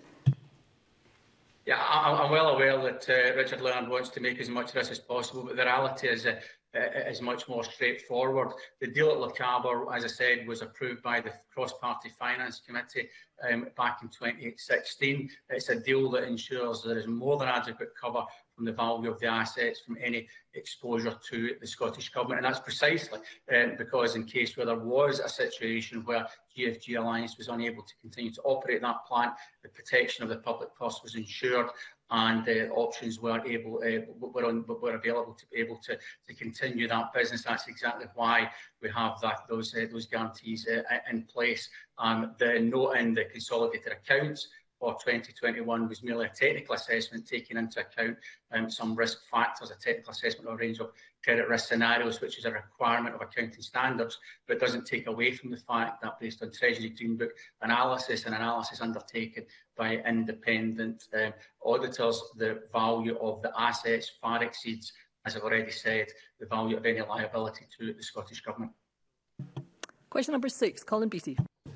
Speaker 23: Yeah, I, I'm well aware that uh, Richard Leonard wants to make as much of this as possible, but the reality is uh, uh, is much more straightforward. The deal at Lochaber, as I said, was approved by the Cross-Party Finance Committee um, back in twenty sixteen. It's a deal that ensures there is more than adequate cover from the value of the assets from any exposure to the Scottish Government. And that's precisely um, because in case where there was a situation where G F G Alliance was unable to continue to operate that plant, the protection of the public purse was ensured and uh, options were able uh, were, on, were available to be able to, to continue that business. That's exactly why we have that those uh, those guarantees uh, in place. Um, the note in the consolidated accounts for twenty twenty-one was merely a technical assessment taking into account um, some risk factors, a technical assessment of a range of credit risk scenarios, which is a requirement of accounting standards, but it doesn't take away from the fact that based on Treasury Green Book analysis and analysis undertaken by independent um, auditors, the value of the assets far exceeds, as I've already said, the value of any liability to the Scottish Government.
Speaker 1: Question number six, Colin Beattie.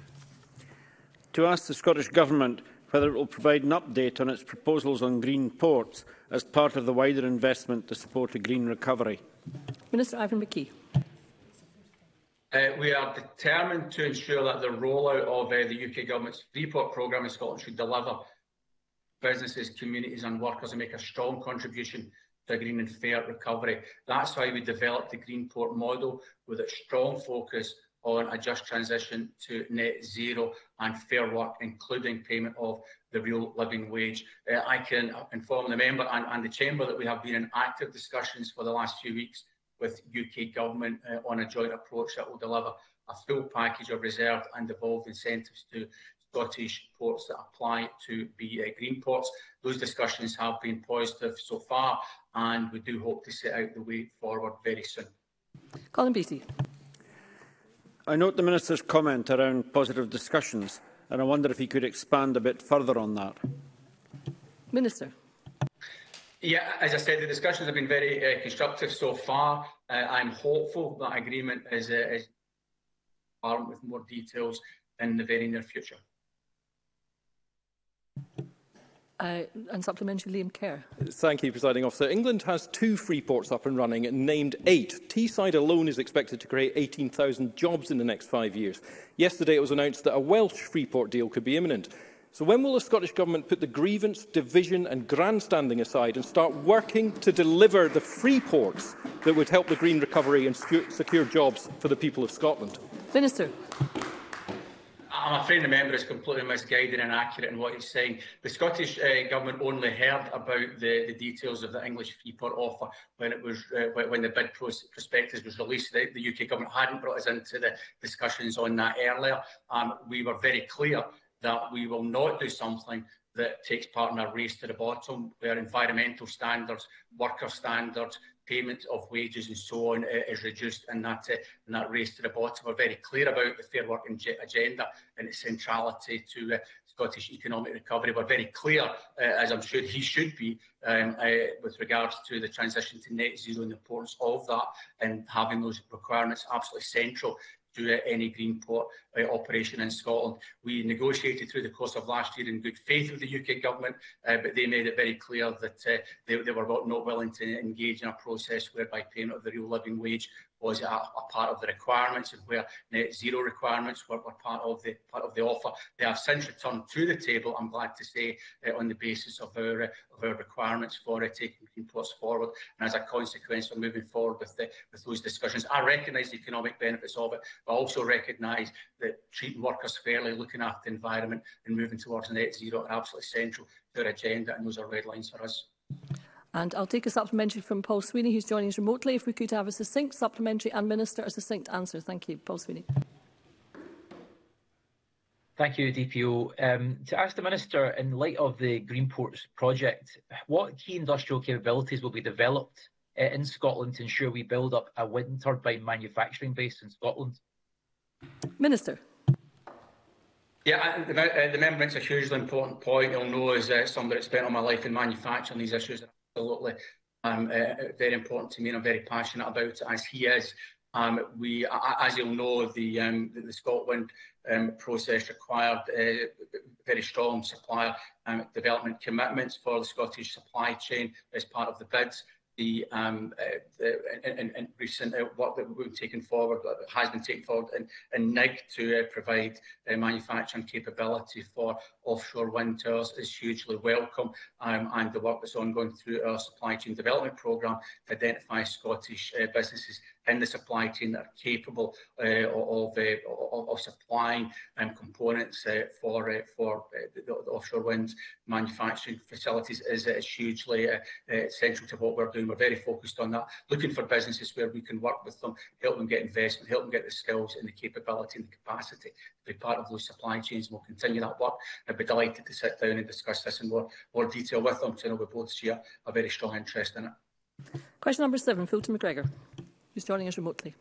Speaker 8: To ask the Scottish Government whether it will provide an update on its proposals on green ports as part of the wider investment to support a green recovery.
Speaker 1: Minister Ivan McKee.
Speaker 23: Uh, we are determined to ensure that the rollout of uh, the U K Government's Freeport programme in Scotland should deliver businesses, communities and workers and make a strong contribution to a green and fair recovery. That's why we developed the Green Port model with a strong focus on a just transition to net zero and fair work, including payment of the real living wage. Uh, I can inform the member and, and the Chamber that we have been in active discussions for the last few weeks with U K Government uh, on a joint approach that will deliver a full package of reserved and devolved incentives to Scottish ports that apply to be uh, green ports. Those discussions have been positive so far, and we do hope to set out the way forward very soon.
Speaker 1: Colin Beattie.
Speaker 8: I note the Minister's comment around positive discussions, and I wonder if he could expand a bit further on that.
Speaker 1: Minister.
Speaker 23: Yeah, as I said, the discussions have been very uh, constructive so far. Uh, I'm hopeful that agreement is, uh, is armed with more details in the very near future.
Speaker 1: Uh, and supplementary, Liam Kerr.
Speaker 15: Thank you, Presiding Officer. England has two free ports up and running and named eight. Teesside alone is expected to create eighteen thousand jobs in the next five years. Yesterday it was announced that a Welsh free port deal could be imminent. So when will the Scottish Government put the grievance, division and grandstanding aside and start working to deliver the free ports that would help the green recovery and secure jobs for the people of Scotland?
Speaker 1: Minister.
Speaker 23: I'm afraid the member is completely misguided and inaccurate in what he's saying. The Scottish uh, Government only heard about the, the details of the English Freeport offer when it was uh, when the bid prospectus was released. The, the U K Government hadn't brought us into the discussions on that earlier. Um, we were very clear that we will not do something that takes part in a race to the bottom, where environmental standards, worker standards, payment of wages and so on uh, is reduced in that, uh, in that race to the bottom. We're very clear about the Fair Work agenda and its centrality to uh, Scottish economic recovery. We're very clear, uh, as I'm sure he should be, um, uh, with regards to the transition to net zero and the importance of that, and having those requirements absolutely central to uh, any Greenport uh, operation in Scotland. We negotiated through the course of last year in good faith with the U K Government, uh, but they made it very clear that uh, they, they were not willing to engage in a process whereby payment of the real living wage was a, a part of the requirements, and where net zero requirements were, were part of the part of the offer. They have since returned to the table, I'm glad to say, uh, on the basis of our uh, of our requirements for uh, taking Greenports forward, and as a consequence, we're moving forward with the, with those discussions. I recognise the economic benefits of it, but I also recognise that treating workers fairly, looking after the environment, and moving towards net zero are absolutely central to our agenda, and those are red lines for us.
Speaker 1: And I'll take a supplementary from Paul Sweeney, who's joining us remotely. If we could have a succinct supplementary and Minister a succinct answer. Thank you. Paul Sweeney.
Speaker 4: Thank you, D P O. Um, to ask the Minister, in light of the Greenports project, what key industrial capabilities will be developed uh, in Scotland to ensure we build up a wind turbine manufacturing base in Scotland?
Speaker 1: Minister.
Speaker 23: Yeah, the, uh, the member makes a hugely important point. You'll know, as uh, somebody that spent all my life in manufacturing, these issues are absolutely um, uh, very important to me, and I'm very passionate about it, as he is. Um, we, as you'll know, the, um, the, the ScotWind um, process required uh, very strong supplier um, development commitments for the Scottish supply chain as part of the bids. The, um, uh, the and, and recent uh, work that we've taken forward, that has been taken forward in, in N I G to uh, provide uh, manufacturing capability for offshore wind towers is hugely welcome, um, and the work that's ongoing through our supply chain development programme to identify Scottish uh, businesses in the supply chain that are capable uh, of, uh, of, of supplying um, components uh, for uh, for uh, the, the offshore wind manufacturing facilities is, is hugely uh, uh, central to what we're doing. We're very focused on that, looking for businesses where we can work with them, help them get investment, help them get the skills and the capability and the capacity to be part of those supply chains. We'll continue that work. I'd be delighted to sit down and discuss this in more, more detail with them, so I know we both share a very strong interest in it.
Speaker 1: Question number seven, Fulton McGregor, who's joining us remotely.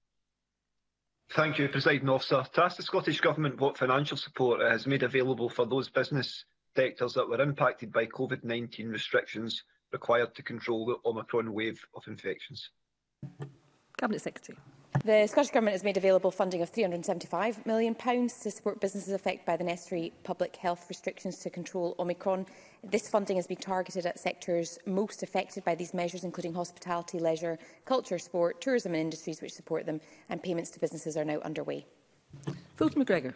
Speaker 9: Thank you, Presiding Officer. To ask the Scottish Government what financial support it has made available for those business sectors that were impacted by COVID nineteen restrictions required to control the Omicron wave of infections.
Speaker 1: Cabinet Secretary.
Speaker 22: The Scottish Government has made available funding of three hundred and seventy-five million pounds to support businesses affected by the necessary public health restrictions to control Omicron. This funding has been targeted at sectors most affected by these measures, including hospitality, leisure, culture, sport, tourism and industries which support them, and payments to businesses are now underway.
Speaker 1: Fulton McGregor.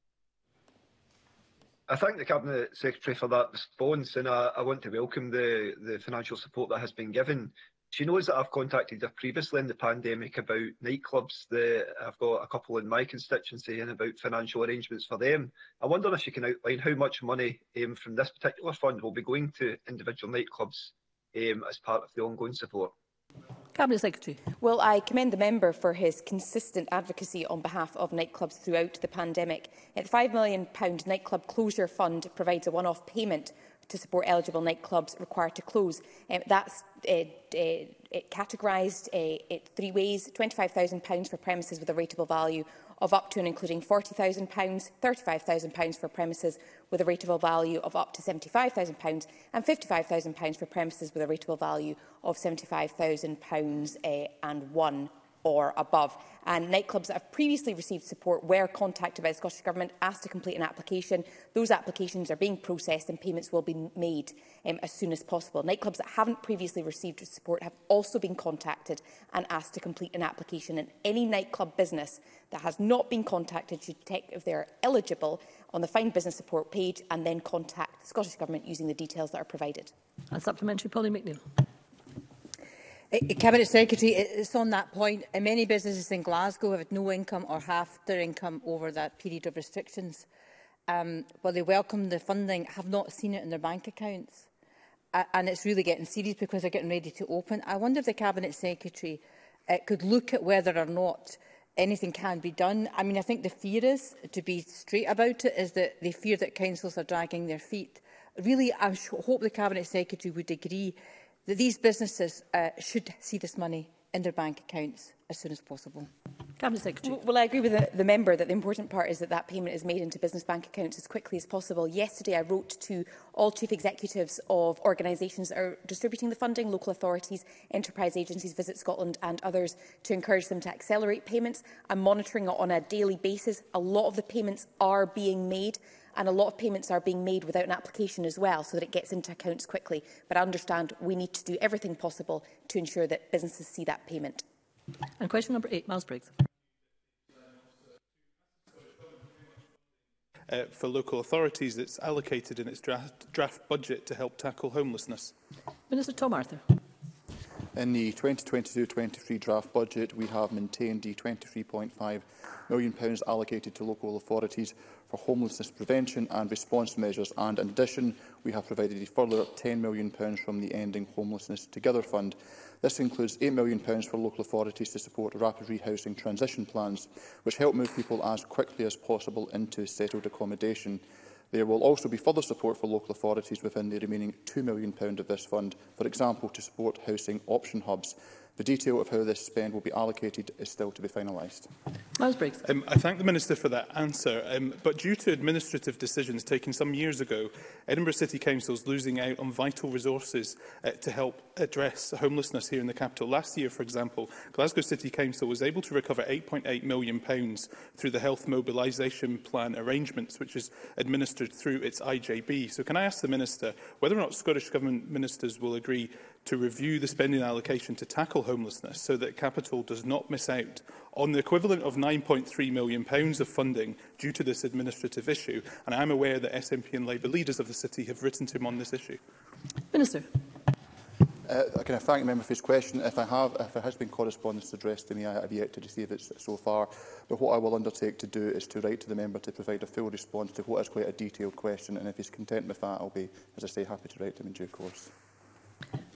Speaker 9: I thank the Cabinet Secretary for that response, and I, I want to welcome the, the financial support that has been given. She knows that I've contacted her previously in the pandemic about nightclubs. The, I've got a couple in my constituency and about financial arrangements for them. I wonder if she can outline how much money um, from this particular fund will be going to individual nightclubs um, as part of the ongoing support.
Speaker 1: Cabinet Secretary.
Speaker 22: Well, I commend the member for his consistent advocacy on behalf of nightclubs throughout the pandemic. The five million pounds Nightclub Closure Fund provides a one-off payment to support eligible nightclubs required to close. Um, that's uh, uh, categorised uh, in three ways: twenty-five thousand pounds for premises with a rateable value of up to and including forty thousand pounds, thirty-five thousand pounds for premises with a rateable value of up to seventy-five thousand pounds, and fifty-five thousand pounds for premises with a rateable value of seventy-five thousand pounds uh, and one or above. And nightclubs that have previously received support were contacted by the Scottish Government, asked to complete an application. Those applications are being processed and payments will be made um, as soon as possible. Nightclubs that haven't previously received support have also been contacted and asked to complete an application. And any nightclub business that has not been contacted should check if they are eligible on the Find Business Support page and then contact the Scottish Government using the details that are provided.
Speaker 1: And supplementary, Pauline McNeill.
Speaker 10: Cabinet Secretary, it's on that point. Many businesses in Glasgow have had no income or half their income over that period of restrictions. Um, while they welcome the funding, have not seen it in their bank accounts. Uh, and it's really getting serious because they're getting ready to open. I wonder if the Cabinet Secretary uh, could look at whether or not anything can be done. I mean, I think the fear is, to be straight about it, is that they fear that councils are dragging their feet. Really, I hope the Cabinet Secretary would agree that these businesses uh, should see this money in their bank accounts as soon as possible.
Speaker 1: Cabinet Secretary.
Speaker 22: Well, I agree with the, the member that the important part is that that payment is made into business bank accounts as quickly as possible. Yesterday, I wrote to all chief executives of organisations that are distributing the funding, local authorities, enterprise agencies, Visit Scotland and others, to encourage them to accelerate payments. I'm monitoring it on a daily basis. A lot of the payments are being made, and a lot of payments are being made without an application as well, so that it gets into accounts quickly. But I understand we need to do everything possible to ensure that businesses see that payment.
Speaker 1: And question number eight, Miles Briggs.
Speaker 6: Uh, for local authorities that's allocated in its draft, draft budget to help tackle homelessness.
Speaker 1: Minister Tom Arthur.
Speaker 12: In the twenty twenty-two twenty-three draft budget, we have maintained the twenty-three point five million pounds allocated to local authorities for homelessness prevention and response measures, and in addition, we have provided a further ten million pounds from the Ending Homelessness Together Fund. This includes eight million pounds for local authorities to support rapid rehousing transition plans, which help move people as quickly as possible into settled accommodation. There will also be further support for local authorities within the remaining two million pounds of this fund, for example, to support housing option hubs. The detail of how this spend will be allocated is still to be finalised.
Speaker 1: Miles Briggs.
Speaker 6: Um, I thank the Minister for that answer, um, but due to administrative decisions taken some years ago, Edinburgh City Council is losing out on vital resources uh, to help address homelessness here in the capital. Last year, for example, Glasgow City Council was able to recover eight point eight million pounds through the Health Mobilisation Plan arrangements, which is administered through its I J B. So can I ask the Minister whether or not Scottish Government ministers will agree to review the spending allocation to tackle homelessness so that capital does not miss out on the equivalent of nine point three million pounds of funding due to this administrative issue? And I am aware that S N P and Labour leaders of the city have written to him on this issue.
Speaker 1: Minister.
Speaker 12: Uh, can I thank the member for his question? If I have, if there has been correspondence addressed to me, I have yet to receive it so far. But what I will undertake to do is to write to the member to provide a full response to what is quite a detailed question. And if he's content with that, I'll be, as I say, happy to write to him in due course.